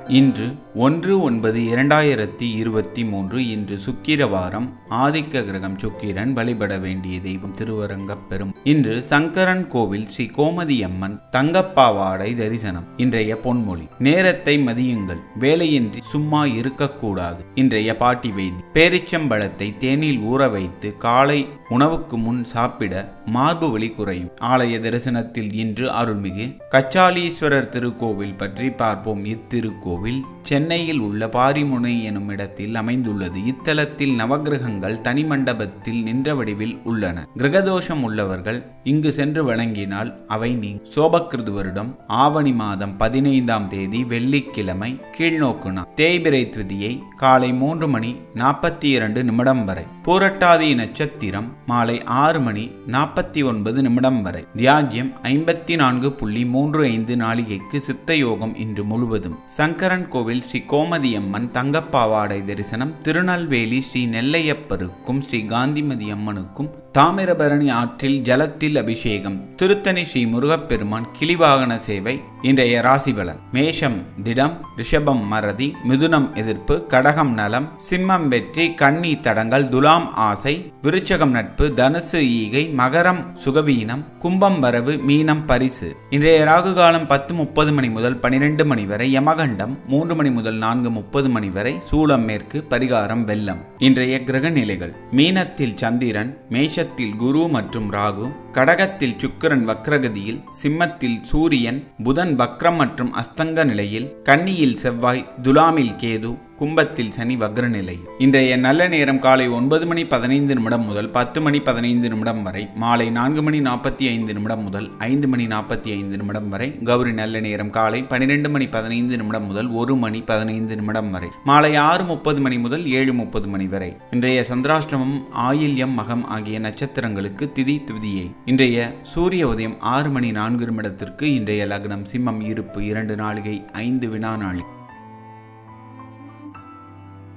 இன்று 1/9/2023 இன்று சுக்கிரவாரம். ஆதிக்க கிரகம் சுக்கிரன். வழிபட வேண்டிய தெய்வம் திருவரங்கப்பெரும். இன்று சங்கரன் கோவில் ஸ்ரீ கோமதி அம்மன் தங்கப்பாவாடை தரிசனம். இன்றைய பொன்மொழி: நேரத்தை மதியுங்கள், வேலையின்றி சும்மா இருக்கக்கூடாது. இன்றைய பாட்டி வைத்தி: பேரிச்சம்பழத்தை தேனில் ஊற வைத்து காலை உணவுக்கு முன் சாப்பிட மார்பு வலி குறையும். ஆலய தரிசனத்தில் இன்று அருள்மிகு கச்சாலீஸ்வரர் திருக்கோவில் பற்றி பார்ப்போம். இத்திருக்கோவில் சென்னையில் உள்ள பாரிமுனை எனும் இடத்தில் அமைந்துள்ளது. இத்தலத்தில் நவகிரகங்கள் தனி மண்டபத்தில் நின்ற வடிவில் உள்ளன. கிரகதோஷம் உள்ளவர்கள் இங்கு சென்று வணங்கினால் அவை நீங்கும். சோபக்கிருது வருடம் ஆவணி மாதம் 15ஆம் தேதி வெள்ளிக்கிழமை கீழ்நோக்கு நாள். தேய்பிறை திதியை காலை 3:42 வரை. பூரட்டாதி நட்சத்திரம் மாலை 6:49 வரை. தியாஜ்யம் 54.35 நாளிகைக்கு. சித்த யோகம் இன்று முழுவதும். சங்கரன் கோவில் ஸ்ரீ கோமதி அம்மன் தங்கப்பாவாடை தரிசனம். திருநெல்வேலி ஸ்ரீ நெல்லையப்பருக்கும் ஸ்ரீ காந்திமதி அம்மனுக்கும் தாமிரபரணி ஆற்றில் ஜலத்தில் அபிஷேகம். திருத்தணி ஸ்ரீ முருகப்பெருமான் கிளிவாகன சேவை. இன்றைய ராசிபலன்: மேஷம் திடம், ரிஷபம் மறதி, மிதுனம் எதிர்ப்பு, கடகம் நலம், சிம்மம் வெற்றி, கன்னி தடங்கள், துலாம் ஆசை, விருச்சகம் நட்பு, தனுசு ஈகை, மகரம் சுகவீனம், கும்பம் வரவு, மீனம் பரிசு. இன்றைய ராகு காலம் 10:30 முதல் 12 வரை. யமகண்டம் 3 முதல் 4:30 வரை. சூலம் மேற்கு. பரிகாரம் வெள்ளம். இன்றைய கிரக நிலைகள்: மீனத்தில் சந்திரன், மேஷத்தில் குரு மற்றும் ராகு, கடகத்தில் சுக்கிரன் வக்ரகதியில், சிம்மத்தில் சூரியன், புதன் வக்ரம் மற்றும் அஸ்தங்க நிலையில், கன்னியில் செவ்வாய், துலாமில் கேது, கும்பத்தில் சனி வக்ர நிலையில். இன்றைய நல்ல நேரம் காலை 9:15 முதல் 10:15 வரை. மாலை 4:45 முதல் 5:45 வரை. கௌரி நல்ல நேரம் காலை 12:15 முதல் 1:15 வரை. மாலை 6:30 முதல் 7:30 வரை. இன்றைய சந்திராஷ்டமம் ஆயில்யம் மகம் ஆகிய நட்சத்திரங்களுக்கு திதி துதியை. இன்றைய சூரிய உதயம் 6:04 இன்றைய லக்னம் சிம்மம். இருப்பு 2 நாழிகை 5 வினா நாழி.